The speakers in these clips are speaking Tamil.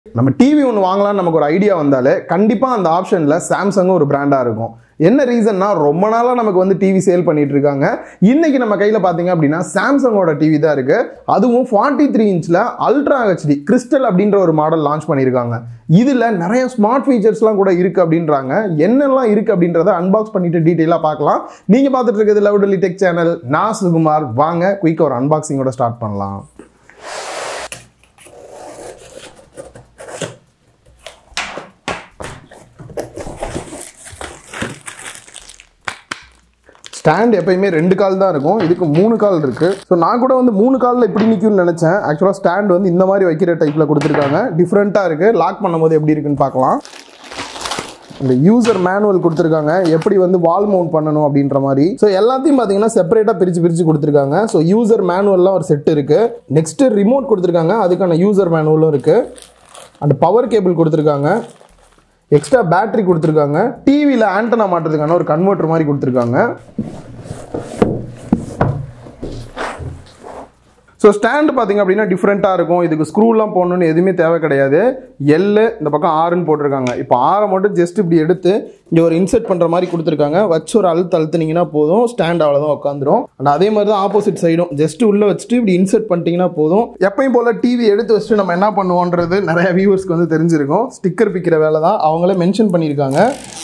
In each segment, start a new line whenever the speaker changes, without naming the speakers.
நம்ம டிவி ஒன்று வாங்கலாம் நமக்கு ஒரு ஐடியா வந்தாலே கண்டிப்பாக அந்த ஆப்ஷனில் சாம்சங்கும் ஒரு பிராண்டாக இருக்கும். என்ன ரீசன்னா ரொம்ப நாளாக நமக்கு வந்து டிவி சேல் பண்ணிட்டு இருக்காங்க. இன்னைக்கு நம்ம கையில் பார்த்தீங்க அப்படின்னா சாம்சங்கோட டிவி தான் இருக்கு. அதுவும் 43 இன்ச்சில் அல்ட்ரா ஹெச்டி கிறிஸ்டல் அப்படின்ற ஒரு மாடல் லான்ச் பண்ணியிருக்காங்க. இதில் நிறைய ஸ்மார்ட் ஃபீச்சர்ஸ்லாம் கூட இருக்கு அப்படின்றாங்க. என்னெல்லாம் இருக்கு அப்படின்றத அன்பாக்ஸ் பண்ணிட்டு டீட்டெயிலாக பார்க்கலாம். நீங்கள் பார்த்துட்டு இருக்கிறது லவ்டலி டெக் சேனல். நான் சுகுமார். வாங்க குயிக்காக ஒரு அன்பாக்சிங்கோட ஸ்டார்ட் பண்ணலாம். ஸ்டாண்ட் எப்பயுமே 2 கால் தான் இருக்கும். இதுக்கு 3 கால் இருக்கு. ஸோ நான் கூட வந்து 3 காலில் இப்படி நிற்கும்னு நினைச்சேன். ஆக்சுவலாக ஸ்டாண்ட் வந்து இந்த மாதிரி வைக்கிற டைப்பில் கொடுத்துருக்காங்க. டிஃப்ரெண்ட்டாக இருக்கு. லாக் பண்ணும்போது எப்படி இருக்குன்னு பார்க்கலாம். இந்த யூசர் மேனுவல் கொடுத்துருக்காங்க, எப்படி வந்து வால் மவுண்ட் பண்ணணும் அப்படின்ற மாதிரி. ஸோ எல்லாத்தையும் பார்த்தீங்கன்னா செப்பரேட்டாக பிரித்து கொடுத்துருக்காங்க. ஸோ யூசர் மேனுவல்லாம் ஒரு செட் இருக்கு. நெக்ஸ்ட் ரிமோட் கொடுத்துருக்காங்க, அதுக்கான யூசர் மேனுவலும் இருக்கு. அண்ட் பவர் கேபிள் கொடுத்துருக்காங்க. எக்ஸ்ட்ரா பேட்டரி கொடுத்துருக்காங்க. டிவியில் ஆண்டனா மாட்டுறதுக்கான ஒரு கன்வெர்ட்டர் மாதிரி கொடுத்துருக்காங்க. ஸோ ஸ்டாண்டு பார்த்தீங்க அப்படின்னா டிஃப்ரெண்ட்டாக இருக்கும். இதுக்கு ஸ்க்ரூலாம் போடணுன்னு எதுவுமே தேவை கிடையாது. எல்லு இந்த பக்கம் ஆறுன்னு போட்டிருக்காங்க. இப்போ ஆறை மட்டும் ஜஸ்ட் இப்படி எடுத்து இங்கே ஒரு இன்செர்ட் பண்ணுற மாதிரி கொடுத்துருக்காங்க. வச்சு ஒரு அழுத்தினீங்கன்னா போதும், ஸ்டாண்ட் அவ்வளோதான் உட்காந்துரும். அண்ட் அதே மாதிரி தான் ஆப்போசிட் சைடும் ஜஸ்ட் உள்ளே வச்சுட்டு இப்படி இன்செர்ட் பண்ணிட்டீங்கன்னா போதும். எப்பயும் போல் டிவி எடுத்து வச்சுட்டு நம்ம என்ன பண்ணுவோன்றது நிறைய வியூவர்ஸ்க்கு வந்து தெரிஞ்சிருக்கும். ஸ்டிக்கர் பிக்கிற வேலை தான், அவங்களே மென்ஷன் பண்ணியிருக்காங்க.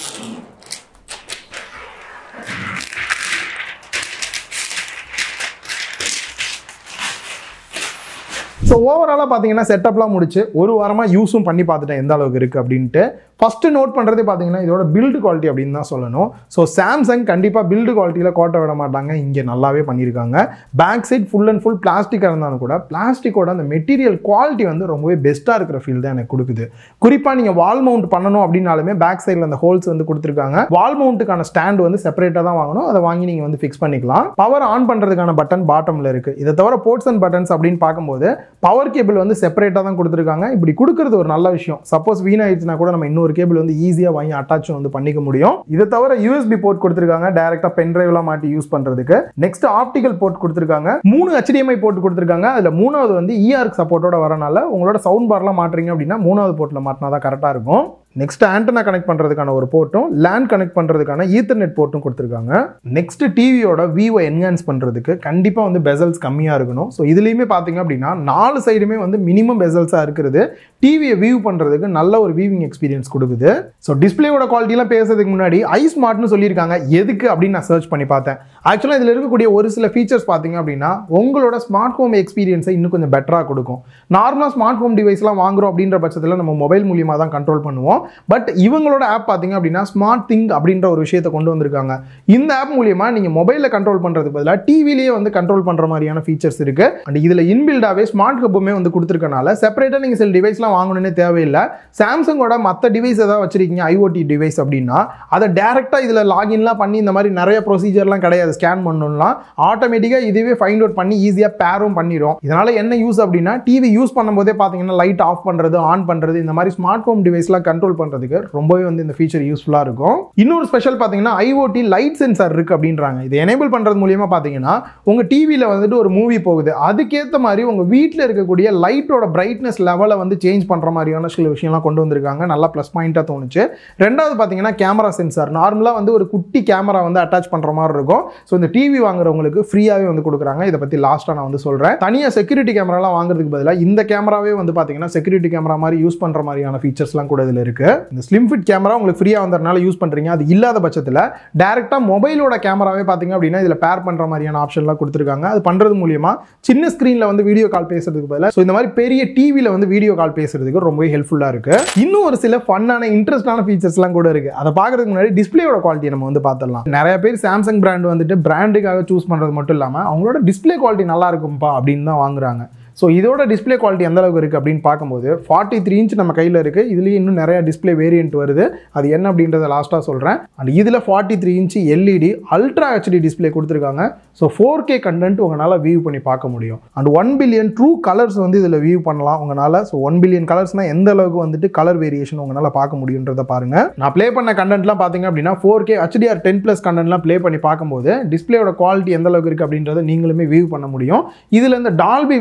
ஸோ ஓவராலாக பார்த்தீங்கன்னா செட்டப்லாம் முடிச்சு ஒரு வாரமாக யூஸும் பண்ணி பார்த்துட்டேன் எந்த அளவுக்கு இருக்குது அப்படின்ட்டு. ஃபஸ்ட்டு நோட் பண்ணுறதே பார்த்தீங்கன்னா இதோட பில்டு குவாலிட்டி அப்படின்னு தான் சொல்லணும். ஸோ சாம்சங் கண்டிப்பாக பில்டு குவாலிட்டியில் கோட்டை விட மாட்டாங்க. இங்கே நல்லாவே பண்ணியிருக்காங்க. Back side full and full பிளாஸ்டிக்காக இருந்தாலும் கூட பிளாஸ்டிக்கோட அந்த மெட்டீரியல் குவாலிட்டி வந்து ரொம்பவே பெஸ்ட்டாக இருக்கிற ஃபீல் தான் எனக்கு கொடுக்குது. குறிப்பாக நீங்கள் வால் மவுண்ட் பண்ணணும் அப்படின்னாலுமே பேக் சைடில் அந்த ஹோல்ஸ் வந்து கொடுத்துருக்காங்க. வால் மவுண்ட்டுக்கான ஸ்டாண்ட் வந்து செப்பரேட்டாக தான் வாங்கணும். அதை வாங்கி நீங்கள் வந்து ஃபிக்ஸ் பண்ணிக்கலாம். பவர் ஆன் பண்ணுறதுக்கான பட்டன் பாட்டமில் இருக்குது. இதை தவிர போர்ட்ஸ் அண்ட் பட்டன்ஸ் அப்படின்னு பார்க்கும்போது பவர் கேபிள் வந்து செப்பரேட்டாக தான் கொடுத்துருக்காங்க. இப்படி கொடுக்கறது ஒரு நல்ல விஷயம். சப்போஸ் வீணாயிடுச்சுன்னா கூட நம்ம இன்னொரு கேபிள் வந்து ஈஸியாக வாங்கி அட்டாச் வந்து பண்ணிக்க முடியும். இதை தவிர யூஎஸ்பி போர்ட் கொடுத்துருக்காங்க, டைரக்டா பென் டிரைவ்லாம் மாட்டி யூஸ் பண்றதுக்கு. நெக்ஸ்ட் ஆப்டிகல் போர்ட் கொடுத்துருக்காங்க. 3 HDMI போர்ட் கொடுத்துருக்காங்க. அதுல 3வது வந்து ERC சப்போர்ட்டோட வரனால உங்களோட சவுண்ட் பார்லாம் மாட்டுறீங்க அப்படின்னா 3வது போர்ட்ல மாட்டினா தான் கரெக்டாக இருக்கும். நெக்ஸ்ட் ஆண்டனா கனெக்ட் பண்ணுறதுக்கான ஒரு போர்ட்டும் லேன் கனெக்ட் பண்ணுறதுக்கான ஈத்தர்நெட் போர்ட்டும் கொடுத்துருக்காங்க. நெக்ஸ்ட் டிவியோட வியூவை என்ஹான்ஸ் பண்ணுறதுக்கு கண்டிப்பாக வந்து பெசல்ஸ் கம்மியாக இருக்கணும். ஸோ இதுலேயுமே பார்த்தீங்க அப்படின்னா 4 சைடுமே வந்து மினிமம் பெசல்ஸாக இருக்கிறது டிவியை வியூ பண்ணுறதுக்கு நல்ல ஒரு வியூவிங் எக்ஸ்பீரியன்ஸ் கொடுக்குது. ஸோ டிஸ்பிளேயோட குவாலிட்டிலாம் பேசுறதுக்கு முன்னாடி iSmartனு சொல்லியிருக்காங்க. எதுக்கு அப்படின்னு நான் சர்ச் பண்ணி பார்த்தேன். ஆக்சுவலாக இதில் இருக்கக்கூடிய ஒரு சில ஃபீச்சர்ஸ் பார்த்தீங்க அப்படின்னா உங்களோட ஸ்மார்ட் ஹோம் எக்ஸ்பீரியன்ஸை இன்னும் கொஞ்சம் பெட்டராக கொடுக்கும். நார்மலாக ஸ்மார்ட் ஹோம் டிவைஸ்லாம் வாங்குறோம் அப்படின்ற பட்சத்தில் நம்ம மொபைல் மூலியமாக தான் கண்ட்ரோல் பண்ணுவோம். பட் இவங்களோட ஆப் பார்த்தீங்க அப்படின்னா ஸ்மார்ட் திங் அப்படின்ற ஒரு விஷயத்தை கொண்டு வந்திருக்காங்க. இந்த ஆப் மூலியமா நீங்க மொபைலில் கண்ட்ரோல் பண்றதுக்கு பதிலாக டிவிலேயே வந்து கண்ட்ரோல் பண்ற மாதிரியான ஃபீச்சர்ஸ் இருக்கு. அண்ட் இதுல இன்பில்டாவே ஸ்மார்ட் ஹப்புமே வந்து கொடுத்துருக்கனால செப்பரேட்டா நீங்க சில டிவைஸ்லாம் வாங்கணும்னே தேவையில்லை. சாம்சங்கோட மற்ற டிவைஸ் ஏதாவது வச்சிருக்கீங்க IoT டிவைஸ் அப்படின்னா அதை டேரக்டா இதுல லாகின்லாம் பண்ணி இந்த மாதிரி நிறைய ப்ரொசீஜர்லாம் கிடையாது. ஸ்கேன் பண்ணணும்லாம் ஆட்டோமேட்டிக்கா இதுவே ஃபைண்ட் அவுட் பண்ணி ஈஸியா பேரும் பண்ணிடும். இதனால என்ன யூஸ் அப்படின்னா டிவி யூஸ் பண்ணும்போதே பாத்தீங்கன்னா லைட் ஆஃப் பண்றது, ஆன் பண்றது, இந்த மாதிரி ஸ்மார்ட் ஹோம் டிவைஸ்லாம் கண்ட்ரோல் பண்றதுக்கு ரொம்பவே வந்து இந்த ஃபீச்சர் யூஸ்ஃபுல்லா இருக்கும். இன்னொரு ஸ்பெஷல் பாத்தீங்கன்னா IoT லைட் சென்சார் இருக்கு அப்படின்றாங்க. இது எனேபிள் பண்றது மூலமா பாத்தீங்கன்னா உங்க டிவில வந்துட்டு ஒரு மூவி போகுது, அதுக்கேற்ற மாதிரி உங்க வீட்டில் இருக்கக்கூடிய லைட்டோட பிரைட்னஸ் லெவலை வந்து சேஞ்ச் பண்ற மாதிரியான சில விஷயம்லாம் கொண்டு வந்திருக்காங்க. நல்லா ப்ளஸ் பாயிண்டா தோணுச்சு. ரெண்டாவது பாத்தீங்கன்னா கேமரா சென்சார். நார்மலா வந்து ஒரு குட்டி கேமரா வந்து அட்டாச் பண்ற மாதிரி இருக்கும். ஸோ இந்த டிவி வாங்குறவங்களுக்கு ஃப்ரீயாவே வந்து கொடுக்குறாங்க. இதை பத்தி லாஸ்டா நான் வந்து சொல்றேன். தனியா செக்யூரிட்டி கேமராலாம் வாங்குறதுக்கு பதிலாக இந்த கேமராவே வந்து பாத்தீங்கன்னா செக்யூரிட்டி கேமரா மாதிரி யூஸ் பண்ற மாதிரியான ஃபீச்சர்ஸ்லாம் கூட இதுல இருக்கு. இந்த ஸ்லிம் ஃபிட் கேமரா உங்களுக்கு ஃப்ரீயா வந்தறனால யூஸ் பண்றீங்க. அது இல்லாத பட்சத்தில் டைரக்டா மொபைலோட கேமராவே பாத்தீங்க அப்படின்னா இதுல பேர் பண்ற மாதிரியான ஆப்ஷன்லாம் கொடுத்துருக்காங்க. அது பண்றது மூலமா சின்ன ஸ்கிரீன்ல வந்து வீடியோ கால் பேசுறதுக்கு பதிலா இந்த மாதிரி பெரிய டிவில வந்து வீடியோ கால் பேசுறதுக்கு ரொம்பவே ஹெல்ப்ஃபுல்லா இருக்கு. இன்னும் ஒரு சில ஃபன்னான இன்ட்ரெஸ்டான ஃபீச்சர்ஸ்லாம் கூட இருக்கு. அதை பார்க்கறதுக்கு முன்னாடி டிஸ்பிளேயோட குவாலிட்டி நம்ம வந்து பார்த்துடலாம். நிறைய பேர் சாம்சங் பிராண்ட் வந்துட்டு பிராண்டுக்காக சூஸ் பண்றது மட்டும் இல்லாம அவங்களோட டிஸ்பிளே குவாலிட்டி நல்லா இருக்கும்பா அப்படின்னு தான் வாங்குறாங்க. ஸோ இதோட டிஸ்பிளே குவாலிட்டி எந்த அளவுக்கு இருக்குது அப்படின்னு பார்க்கும்போது 43 இன்ச் நம்ம கையில் இருக்குது. இதுலேயே இன்னும் நிறைய டிஸ்பிளே வேரியன்ட் வருது. அது என்ன அப்படின்றத லாஸ்ட்டாக சொல்கிறேன். அண்ட் இதில் 43 inch LED ultra HD display கொடுத்துருக்காங்க. ஸோ 4K கண்டென்ட் உங்களால் வியூ பண்ணி பார்க்க முடியும். அண்ட் 1 பில்லியன் ட்ரூ கலர்ஸ் வந்து இதில் வியூ பண்ணலாம் உங்களால். ஸோ 1 பில்லியன் கலர்ஸ்னால் எந்த அளவுக்கு வந்துட்டு கலர் வேரியேஷன் உங்களால் பார்க்க முடியுன்றதை பாருங்கள். நான் ப்ளே பண்ண கண்டென்ட்லாம் பார்த்தீங்க அப்படின்னா 4K HDR 10+ கண்டென்ட்லாம் ப்ளே பண்ணி பார்க்கும்போது டிஸ்பிளேயோட குவாலிட்டி எந்த அளவுக்கு இருக்குது அப்படின்றத நீங்களுமே வியூ பண்ண முடியும். இதில் இந்த டால்பி விஷன் இந்த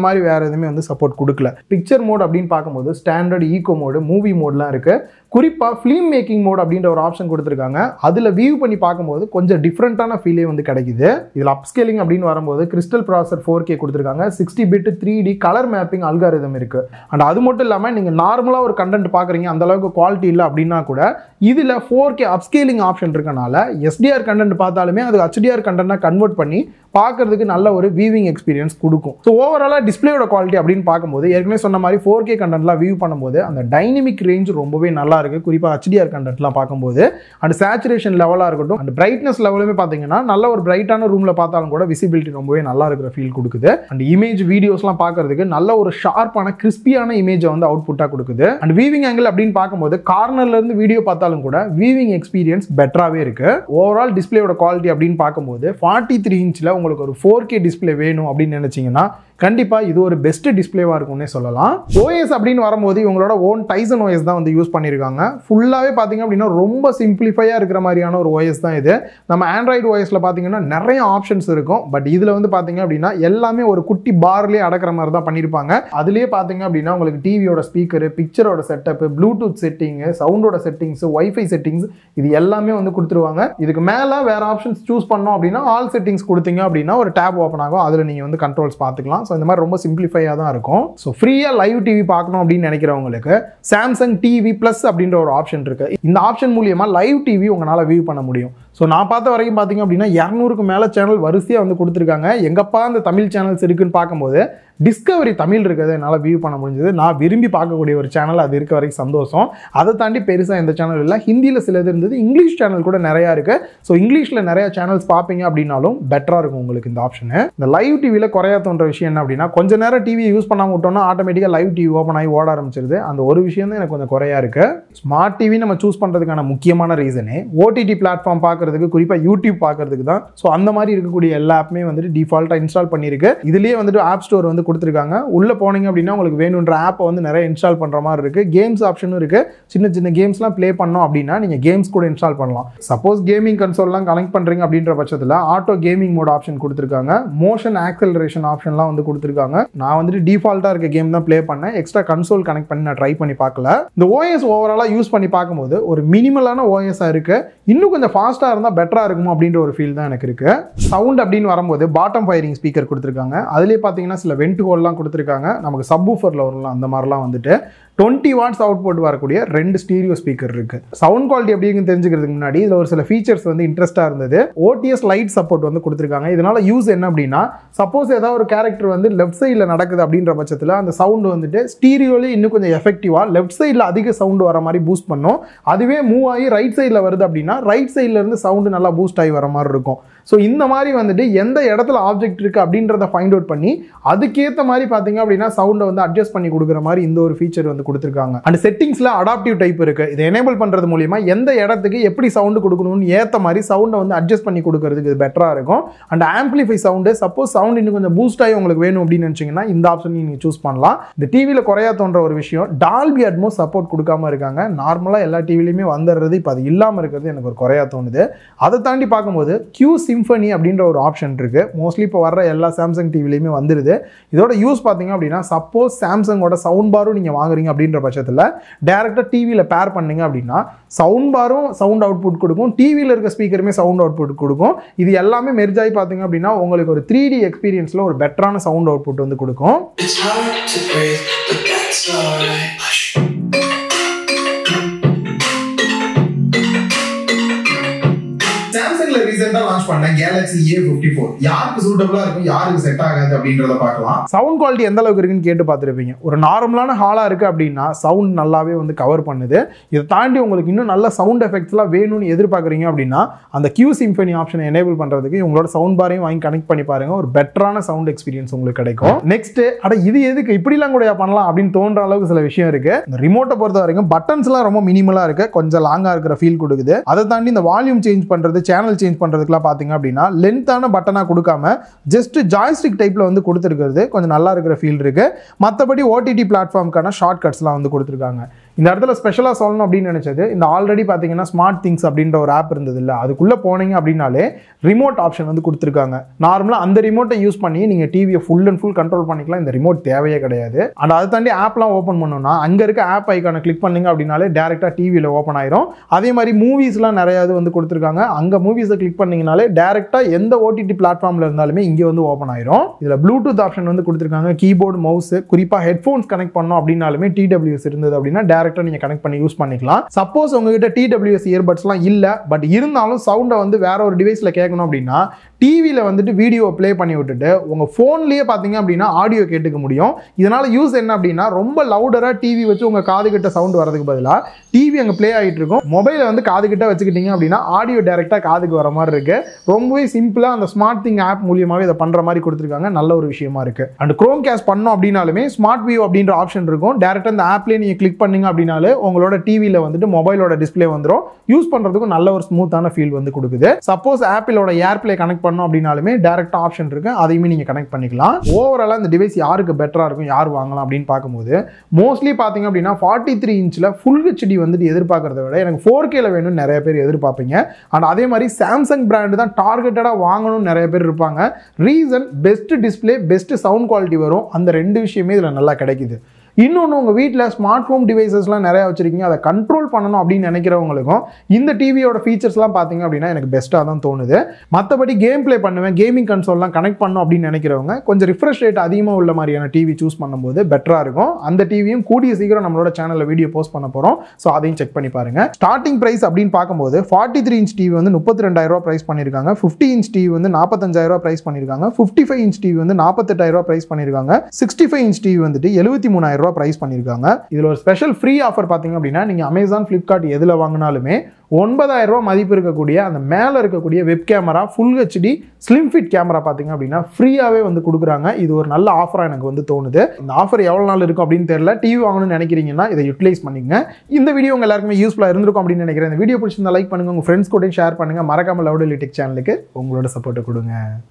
மாதிரி வேற எதுவுமே வந்து சப்போர்ட் கொடுக்கல. பிக்சர் மோட் அப்படின்னு பார்க்கும்போது ஸ்டாண்டர்ட், ஈகோ மோடு, மூவி மோட்லாம் இருக்கு. குறிப்பா ஃபிலிம் மேக்கிங் மோட் அப்படின்ற ஒரு ஆப்ஷன் கொடுத்துருக்காங்க. அதுல வியூ பண்ணி பார்க்கும்போது கொஞ்சம் டிஃப்ரெண்டான ஃபீலே வந்து கிடைக்குது. இதுல அப்ஸ்கேலிங் அப்படின்னு வரும்போது கிறிஸ்டல் ப்ராசர் 4K கொடுத்துருக்காங்க. 60 bit 3D colour mapping algorithm இருக்கு. அண்ட் அது மட்டும் இல்லாம நீங்க நார்மலா ஒரு கண்டென்ட் பாக்குறீங்க, அந்த அளவுக்கு குவாலிட்டி இல்லை அப்படின்னா கூட இதுல 4K அப்ஸ்கேலிங் ஆப்ஷன் இருக்கனால SDR கண்டென்ட் பார்த்தாலுமே அது HDR கண்டென்ட்டா கன்வெர்ட் பண்ணி பார்க்கறதுக்கு நல்ல ஒரு வியூவிங் எக்ஸ்பீரியன்ஸ் கொடுக்கும். ஸோ ஓவராலா டிஸ்பிளேயோட குவாலிட்டி அப்படின்னு பார்க்கும்போது ஏற்கனவே சொன்ன மாதிரி 4K கண்டென்ட்லாம் வியூ பண்ணும்போது அந்த டைனமிக் ரேஞ்ச் ரொம்பவே நல்லா இருக்கு. குறிப்பா HDR கண்டென்ட்லாம் பார்க்கும்போது அண்ட் சேச்சுரேஷன் லெவலா இருக்கட்டும் அண்ட் பிரைட்னஸ் லெவலுமே பார்த்தீங்கன்னா நல்ல ஒரு பிரைட்டான ரூம்ல பார்த்தாலும் கூட விசிபிலிட்டி ரொம்பவே நல்லா இருக்கிற ஃபீல் கொடுக்குது. அண்ட் இமேஜ் வீடியோஸ்லாம் பார்க்கறதுக்கு நல்ல ஒரு ஷார்ப்பான கிறிஸ்பியான இமேஜை வந்து அவுட்புட்டா கொடுக்குது. அண்ட் வீவிங் ஆங்கிள் அப்படின்னு பார்க்கும்போது கார்னர்ல இருந்து வீடியோ பார்த்தாலும் கூட வீவிங் எக்ஸ்பீரியன்ஸ் பெட்டராகவே இருக்கு. ஓவரால் டிஸ்பிளேயோட குவாலிட்டி அப்படின்னு பார்க்கும்போது 43 இன்ச்ல உங்களுக்கு ஒரு 4K டிஸ்பிளே வேணும் அப்படின்னு நினைச்சீங்கன்னா கண்டிப்பா இது ஒரு பெஸ்ட் டிஸ்பிளேவா இருக்கும்னே சொல்லலாம். OS அப்படின்னு வரும்போது இவங்களோட ஓன் டைசன் OS தான் வந்து யூஸ் பண்ணியிருக்காங்க. ஃபுல்லாவே பாத்தீங்க அப்படின்னா ரொம்ப சிம்பிளிஃபையா இருக்கிற மாதிரியான ஒரு OS தான் இது. நம்ம ஆண்ட்ராய்டு OSல பாத்தீங்கன்னா நிறைய ஆப்ஷன்ஸ் இருக்கும். பட் இதுல வந்து பாத்தீங்க அப்படின்னா எல்லாமே ஒரு குட்டி பார்லயே அடக்கிற மாதிரி தான் பண்ணியிருப்பாங்க. அதுலயே பாத்தீங்க அப்படின்னா உங்களுக்கு டிவியோட ஸ்பீக்கர், பிக்சரோட செட்டப், ப்ளூடூத் செட்டிங், சவுண்டோட செட்டிங்ஸ், வைஃபை செட்டிங்ஸ் இது எல்லாமே வந்து கொடுத்துருவாங்க. இதுக்கு மேல வேற ஆப்ஷன்ஸ் சூஸ் பண்ணோம் அப்படின்னா ஆல் செட்டிங்ஸ் கொடுத்தீங்க அப்படின்னா ஒரு டேப் ஓப்பன் ஆகும். அதுல நீங்க வந்து கண்ட்ரோல்ஸ் பார்த்துக்கலாம். ஸோ இந்த மாதிரி ரொம்ப சிம்பிளிஃபையாக தான் இருக்கும். ஸோ ஃப்ரீயாக லைவ் டிவி பார்க்கணும் அப்படின்னு நினைக்கிறவங்களுக்கு சாம்சங் டிவி ப்ளஸ் அப்படின்ற ஒரு ஆப்ஷன் இருக்கு. இந்த ஆப்ஷன் மூலியமா லைவ் டிவி உங்களால் வியூ பண்ண முடியும். ஸோ நான் பார்த்த வரைக்கும் பார்த்தீங்க அப்படின்னா 200க்கு மேலே சேனல் வரிசையாக வந்து கொடுத்துருக்காங்க. எங்கப்பா அந்த தமிழ் சேனல்ஸ் இருக்குன்னு பார்க்கும்போது டிஸ்கவரி தமிழ் இருக்கிறத என்னால் வியூ பண்ண முடிஞ்சது. நான் விரும்பி பார்க்கக்கூடிய ஒரு சேனல் அது இருக்க வரைக்கும் சந்தோஷம். அதை தாண்டி பெருசாக எந்த சேனல் இல்லை. ஹிந்தியில் சிலது இருந்தது, இங்கிலீஷ் சேனல் கூட நிறையா இருக்குது. ஸோ இங்கிலீஷில் நிறையா சேனல்ஸ் பார்ப்பீங்க அப்படின்னாலும் பெட்டராக இருக்கும் உங்களுக்கு இந்த ஆப்ஷனு. இந்த லைவ் டிவியில் குறையா தோன்ற விஷயம் என்ன அப்படின்னா கொஞ்சம் நேரம் டிவியை யூஸ் பண்ணாமல் விட்டோம்னா ஆட்டோமேட்டிக்காக லைவ் டிவி ஓப்பன் ஆகி ஓட ஆரம்பிச்சிருது. அந்த ஒரு விஷயம் தான் எனக்கு கொஞ்சம் குறையா இருக்குது. ஸ்மார்ட் டிவி நம்ம சூஸ் பண்ணுறதுக்கான முக்கியமான ரீசனே ஓடிடி பிளாட்ஃபார்ம் பார்க்குறதுக்கு, குறிப்பாக யூடியூப் பார்க்கறதுக்கு தான். ஸோ அந்த மாதிரி இருக்கக்கூடிய எல்லா ஆப்புமே வந்துட்டு டிஃபால்ட்டாக இன்ஸ்டால் பண்ணியிருக்கு. இதுலேயே வந்துட்டு ஆப் ஸ்டோர் வந்து கொடுத்துருக்காங்க. உள்ள போனீங்க அப்படின்னா உங்களுக்கு வேணுன்ற ஆப்பை வந்து நிறைய இன்ஸ்டால் பண்ற மாதிரி இருக்கு. கேம்ஸ் ஆப்ஷனும் இருக்கு. சின்ன சின்ன கேம்ஸ்லாம் ப்ளே பண்ணோம் அப்படின்னா நீங்க கேம்ஸ் கூட இன்ஸ்டால் பண்ணலாம். சப்போஸ் கேமிங் கன்சோல்லாம் கனெக்ட் பண்றீங்க அப்படின்ற பட்சத்தில் ஆட்டோ கேமிங் மோட் ஆப்ஷன் கொடுத்துருக்காங்க. மோஷன் ஆக்சலரேஷன் ஆப்ஷன்லாம் வந்து கொடுத்துருக்காங்க. நான் வந்துட்டு டிஃபால்ட்டா இருக்க கேம் தான் ப்ளே பண்ணேன். எக்ஸ்ட்ரா கன்சோல் கனெக்ட் பண்ணி நான் ட்ரை பண்ணி பார்க்கல. இந்த OS ஓவராலா யூஸ் பண்ணி பார்க்கும்போது ஒரு மினிமலான OS-ஆ இருக்கு. இன்னும் கொஞ்சம் ஃபாஸ்டா இருந்தா பெட்டரா இருக்குமோ அப்படின்ற ஒரு ஃபீல் தான் எனக்கு இருக்கு. சவுண்ட் அப்படின்னு வரும்போது பாட்டம் ஃபயரிங் ஸ்பீக்கர் கொடுத்துருக்காங்க. அதுலேயே பார்த்தீங்கன்னா சில வென்ட் ஹோல்லாம் கொடுத்துருக்காங்க. நமக்கு சப்வூஃபர்ல வரலாம் அந்த மாதிரிலாம் வந்துட்டு 20 வாட்ஸ் அவுட்புட் வரக்கூடிய 2 ஸ்டீரியோ ஸ்பீக்கர் இருக்கு. சவுண்ட் குவாலிட்டி எப்படின்னு தெரிஞ்சுக்கிறதுக்கு முன்னாடி இதில் ஒரு சில ஃபீச்சர்ஸ் வந்து இன்ட்ரெஸ்டாக இருந்தது. OTS லைட் சப்போர்ட் வந்து கொடுத்துருக்காங்க. இதனால யூஸ் என்ன அப்படின்னா சப்போஸ் ஏதாவது ஒரு கேரக்டர் வந்து லெஃப்ட் சைடில் நடக்குது அப்படின்ற பட்சத்தில் அந்த சவுண்ட் வந்துட்டு ஸ்டீரியோலே இன்னும் கொஞ்சம் எஃபெக்டிவாக லெஃப்ட் சைடில் அதிக சவுண்ட் வர மாதிரி பூஸ்ட் பண்ணும். அதுவே மூவ் ஆகி ரைட் சைடில் வருது அப்படின்னா ரைட் சைடில் இருந்து சவுண்டு நல்லா பூஸ்ட் ஆகி வர மாதிரி இருக்கும். ஸோ இந்த மாதிரி வந்துட்டு எந்த இடத்துல ஆப்ஜெக்ட் இருக்குது அப்படின்றத ஃபைண்ட் அவுட் பண்ணி அதுக்கேற்ற மாதிரி பார்த்தீங்க அப்படின்னா சவுண்டை வந்து அட்ஜஸ்ட் பண்ணி கொடுக்குற மாதிரி இந்த ஒரு ஃபீச்சர் வந்து கொடுத்துருக்காங்க. அண்ட் செட்டிங்ஸில் அடாப்டிவ் டைப் இருக்குது. இதை எனேபிள் பண்ணுறது மூலியமா எந்த இடத்துக்கு எப்படி சவுண்டு கொடுக்கணும்னு ஏற்ற மாதிரி சவுண்டை வந்து அட்ஜஸ்ட் பண்ணி கொடுக்கறதுக்கு இது பெட்டராக இருக்கும். And amplify sound suppose sound இன்னும் கொஞ்சம் பூஸ்ட் ஆகி உங்களுக்கு வேணும் அப்படின்னு நினச்சிங்கன்னா இந்த ஆப்ஷன் நீங்கள் சூஸ் பண்ணலாம். இந்த டிவியில் குறையா தோன்ற ஒரு விஷயம் டால்பி அட்மோஸ் சப்போர்ட் கொடுக்காம இருக்காங்க. நார்மலாக எல்லா டிவிலையுமே வந்துடுறது, இப்போ அது இல்லாமல் இருக்கிறது எனக்கு ஒரு குறையா தோணுது. அதை தாண்டி பார்க்கும்போது சிம்பனி அப்படின்ற ஒரு ஆப்ஷன் இருக்கு. மோஸ்ட்லி இப்போ வர்ற எல்லா சாம்சங் டிவிலையுமே வந்துடுது. இதோட யூஸ் பார்த்தீங்க அப்படின்னா சப்போஸ் சாம்சங்கோட சவுண்ட் பாரும் நீங்கள் வாங்குறீங்க அப்படின்ற பட்சத்தில் டைரக்டாக டிவியில் பேர் பண்ணீங்க அப்படின்னா சவுண்ட் பாரும் சவுண்ட் அவுட்புட் கொடுக்கும், டிவியில் இருக்க ஸ்பீக்கருமே சவுண்ட் அவுட்புட் கொடுக்கும். இது எல்லாமே மெர்ஜ் ஆகி பார்த்தீங்க அப்படின்னா உங்களுக்கு ஒரு 3D எக்ஸ்பீரியன்ஸில் ஒரு பெட்டரான சவுண்ட் அவுட்புட் வந்து கொடுக்கும். ரீசெண்டா லான்ச் பண்ண Galaxy A54 யாருக்கு சூட்டபிளா இருக்கும், யாருக்கு செட் ஆகாது அப்படின்றத பார்க்கலாம். சவுண்ட் குவாலிட்டி எந்த அளவுக்கு இருக்குன்னு கேட்டு பார்த்துருப்பீங்க. ஒரு நார்மலான ஹாலா இருக்கு அப்படின்னா சவுண்ட் நல்லாவே வந்து கவர் பண்ணுது. இதை தாண்டி உங்களுக்கு இன்னும் நல்ல சவுண்ட் எஃபெக்ட்ஸ்லாம் வேணும்னு எதிர்பார்க்குறீங்க அப்படின்னா அந்த சிம்பனி ஆப்ஷனை எனேபிள் பண்றதுக்கு உங்களோட சவுண்ட் பாரையும் வாங்கி கனெக்ட் பண்ணி பாருங்க. ஒரு பெட்டரான சவுண்ட் எக்ஸ்பீரியன்ஸ் உங்களுக்கு கிடைக்கும். நெக்ஸ்ட் இது எதுக்கு இப்படிலாம் கூட பண்ணலாம் அப்படின்னு தோன்ற அளவுக்கு சில விஷயம் இருக்கு. இந்த ரிமோட்டை பொறுத்த வரைக்கும் பட்டன்ஸ்லாம் ரொம்ப மினிமலா இருக்கு, கொஞ்சம் லாங்கா இருக்கிற ஃபீல் கொடுக்குது. அதை தாண்டி இந்த வால்யூம் சேஞ்ச் பண்றது, சேனல் சேஞ்ச் பண்றதுக்குலாம் பார்த்தீங்க அப்படின்னா லென்த்தான பட்டனாக கொடுக்காம ஜஸ்ட் ஜாய்ஸ்டிக் டைப்பில் வந்து கொடுத்துருக்கிறது கொஞ்சம் நல்லா இருக்கிற ஃபீல் இருக்குது. மற்றபடி ஓடிடி பிளாட்ஃபார்முக்கான ஷார்ட் கட்ஸ்லாம் வந்து கொடுத்துருக்காங்க. இந்த இடத்துல ஸ்பெஷலாக சொல்லணும் அப்படின்னு நினச்சது, இந்த ஆல்ரெடி பார்த்தீங்கன்னா ஸ்மார்ட் திங்ஸ் அப்படின்ற ஒரு ஆப் இருந்தது இல்லை, அதுக்குள்ளே போனீங்க அப்படின்னாலே ரிமோட் ஆப்ஷன் வந்து கொடுத்துருக்காங்க. நார்மலாக அந்த ரிமோட்டை யூஸ் பண்ணி நீங்கள் டிவியை ஃபுல் அண்ட் ஃபுல் கண்ட்ரோல் பண்ணிக்கலாம். இந்த ரிமோட் தேவையே கிடையாது. அண்ட் அதை தாண்டி ஆப்லாம் ஓப்பன் பண்ணோம்னா அங்கே இருக்க ஆப் ஐக்கானை கிளிக் பண்ணிங்க அப்படின்னாலே டேரெக்டாக டிவியில் ஓப்பன் ஆயிரும். அதே மாதிரி மூவிஸ்லாம் நிறையா வந்து கொடுத்துருக்காங்க. அங்கே மூவிஸை கிளிக் பண்ணிங்கனாலே டேரெக்டாக எந்த ஓடிடி பிளாட்ஃபார்மில் இருந்தாலுமே இங்கே வந்து ஓப்பன் ஆயிரும். இதில் ப்ளூடூத் ஆப்ஷன் வந்து கொடுத்துருக்காங்க. கீபோர்டு, மவுஸ், குறிப்பாக ஹெட்ஃபோன்ஸ் கனெக்ட் பண்ணோம் அப்படின்னாலுமே டிடபிள்யூஎஸ் இருந்தது அப்படின்னா நீங்க கனெக்ட் பண்ணி யூஸ் பண்ணிக்கலாம். சப்போஸ் உங்ககிட்ட டிடபிள்யூஎஸ் இயர்பட்ஸ்லாம் இல்ல, பட் இருந்தாலும் சவுண்டை வந்து வேற ஒரு டிவைஸ்ல கேட்கணும் அப்படின்னா டிவியில வந்துட்டு வீடியோ ப்ளே பண்ணி விட்டுட்டு உங்க போன்லயே பாத்தீங்க அப்படின்னா ஆடியோ கேட்டுக்க முடியும். இதனால யூஸ் என்ன அப்படின்னா ரொம்ப லவுடரா டிவி வச்சு உங்க காது கிட்ட சவுண்ட் வரதுக்கு பதிலா டிவி அங்க ப்ளே ஆகிட்டு இருக்கும், மொபைலை வந்து காது கிட்ட வச்சுக்கிட்டீங்க அப்படின்னா ஆடியோ டைரக்டா காதுக்கு வர மாதிரி இருக்கு. ரொம்பவே சிம்பிளா அந்த ஸ்மார்ட் திங் ஆப் மூலியமாவே இதை பண்ற மாதிரி கொடுத்துருக்காங்க. நல்ல ஒரு விஷயமா இருக்கு. அண்ட் குரோம் கேஸ்ட் பண்ணோம் அப்படின்னாலுமே ஸ்மார்ட் வியூ அப்படின்ற ஆப்ஷன் இருக்கும். டைரக்டா இந்த ஆப்லயே நீங்க கிளிக் பண்ணீங்க அப்படின்னாலே உங்களோட டிவியில வந்துட்டு மொபைலோட டிஸ்பிளே வந்துடும். யூஸ் பண்றதுக்கு நல்ல ஒரு ஸ்மூத்தான ஃபீல் வந்து கொடுக்குது. சப்போஸ் ஆப்பிளோட ஏர்பிளே கனெக்ட் பண்ணோம் அப்படின்னாலுமே டைரக்டா ஆப்ஷன் இருக்கு, அதையுமே நீங்க கனெக்ட் பண்ணிக்கலாம். ஓவராலா இந்த டிவைஸ் யாருக்கு பெட்டரா இருக்கும், யார் வாங்கலாம் அப்படின்னு பார்க்கும்போது மோஸ்ட்லி பாத்தீங்க அப்படின்னா 43 இன்ச்ல ஃபுல் ஹெச்டி வந்துட்டு எதிர்பார்க்கறத விட எனக்கு 4Kல வேணும்னு நிறைய பேர் எதிர்பார்ப்பீங்க. அண்ட் அதே மாதிரி சாம்சங் பிராண்ட் தான் டார்கெட்டடா வாங்கணும்னு நிறைய பேர் இருப்பாங்க. Reason best display, best sound quality வரும். அந்த ரெண்டு விஷயமே இதுல நல்லா கிடைக்குது. இன்னொன்று, உங்கள் வீட்டில் ஸ்மார்ட் ஹோம் டிவைசஸ்லாம் நிறையா வச்சுருக்கீங்க, அதை கண்ட்ரோல் பண்ணணும் அப்படின்னு நினைக்கிறவங்களுக்கும் இந்த டிவியோட ஃபீச்சர்ஸ்லாம் பார்த்தீங்க அப்படின்னா எனக்கு பெஸ்ட்டாக தான் தோணுது. மற்றபடி கேம் ப்ளே பண்ணுவேன், கேமிங் கன்சோல்லாம் கனெக்ட் பண்ணணும் அப்படின்னு நினைக்கிறவங்க கொஞ்சம் ரிஃப்ரெஷ் ரேட் அதிகமாக உள்ள மாதிரியான டிவி சூஸ் பண்ணும்போது பெட்டராக இருக்கும். அந்த டிவியும் கூடிய சீக்கிரம் நம்மளோட சேனலில் வீடியோ போஸ்ட் பண்ண போகிறோம். ஸோ அதையும் செக் பண்ணி பாருங்கள். ஸ்டார்டிங் ப்ரைஸ் அப்படின்னு பார்க்கும்போது 43 இன்ச் டிவி வந்து 32,000 ப்ரைஸ் பண்ணியிருக்காங்க. 50 இன்ச் டிவி வந்து 45,000 ப்ரைஸ் பண்ணியிருக்காங்க. 55 இன்ச் டிவி வந்து 48,000 ப்ரைஸ் பண்ணியிருக்காங்க. 65 இன்ச் டிவி வந்துட்டு 73,000 பிரைஸ் பண்ணிருக்காங்க. இதுல ஒரு ஸ்பெஷல் ஃப்ரீ ஆஃபர் பாத்தீங்க அப்படின்னா நீங்க அமேசான், பிளிப்கார்ட் எதுல வாங்கினாலுமே 9,000 மதிப்பு இருக்கக்கூடிய அந்த மேல இருக்கக்கூடிய web camera, full HD slim fit camera பாத்தீங்க அப்படின்னா ஃப்ரீயாவே வந்து கொடுக்குறாங்க. இது ஒரு நல்ல ஆஃபரா எனக்கு வந்து தோணுது. இந்த ஆஃபர் எவ்வளவு நாள் இருக்கும் அப்படின்னு தெரியல. டிவி வாங்கணும்னு நினைக்கிறீங்கன்னா இதை யூட்டிலைஸ் பண்ணிங்க. இந்த வீடியோ உங்க எல்லாருக்குமே யூஸ்ஃபுல்லா இருந்திருக்கும் அப்படின்னு நினைக்கிறேன். இந்த வீடியோ பிடிச்சிருந்தா லைக் பண்ணுங்க, உங்க ஃப்ரெண்ட்ஸ் கூட ஷேர் பண்ணுங்க. மறக்காம லவுட் டெக் சேனலுக்கு உங்களோட சப்போர்ட் கொடுங்க.